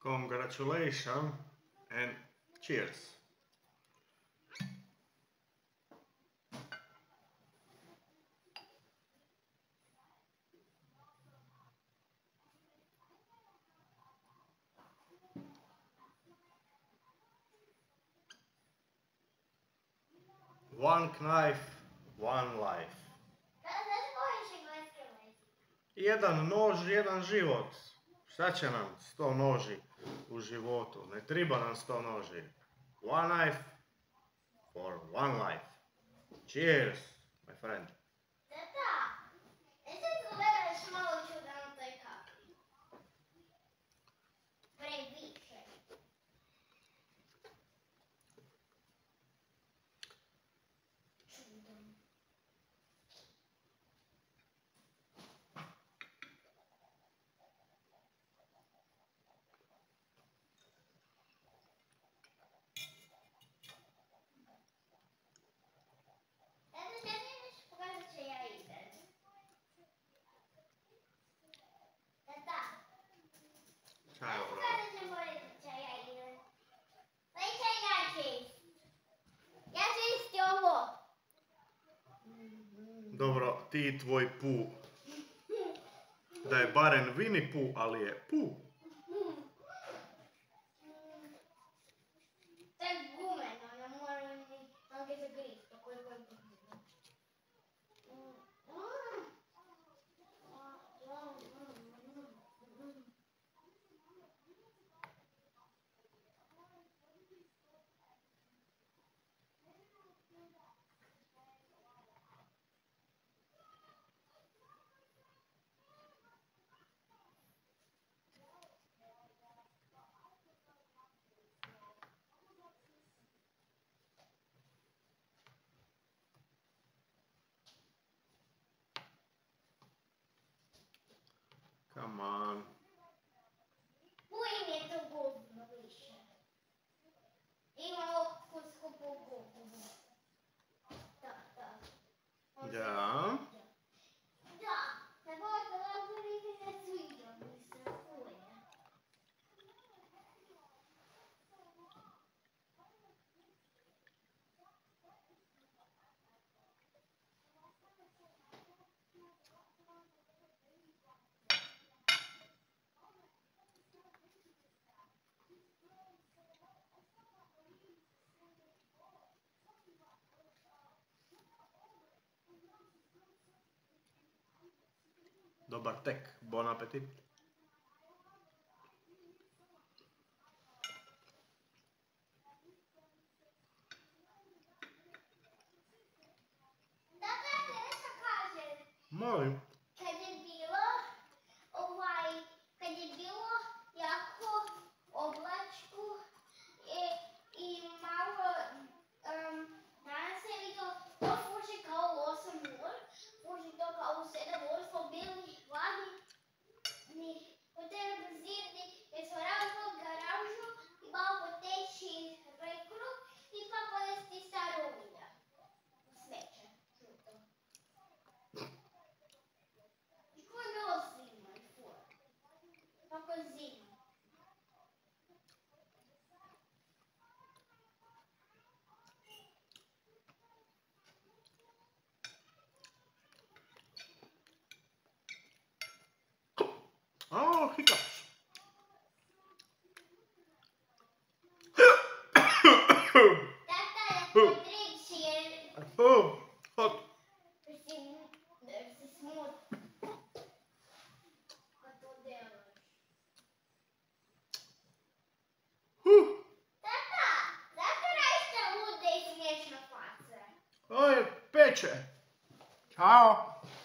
Congratulations and cheers. One knife, one life. Jedan nož, jedan život. Šta će nam 100 noži u životu? Ne treba nam 100 noži. One knife for one life. Cheers, my friend. Dobro, ti i tvoj pu. Da je barem Winnie Pooh, ali je pu. Come on. Ujim je to govno više. Imamo okusku po govnu. Da. Da. Da. Tako da mi se sviđa mi se kuje. Dobar tek, bon appetit. Molim. Kad je bilo jako oblačku i malo danas je vidio to fuži kao u 8 ur, fuži to kao u 7 ur, smo bili hladni, hoteli brzirni, jer smo razbog garažu i malo poteći rekru i pa ponesti staro ulja u smeće. Kako zima. Oh, hiccups. Tata, ja podriči jer... Oh, hot. Jer si smut. Kad to delaš. Tata, zašto radite lude i smiješne face? Oj, peče. Ćao.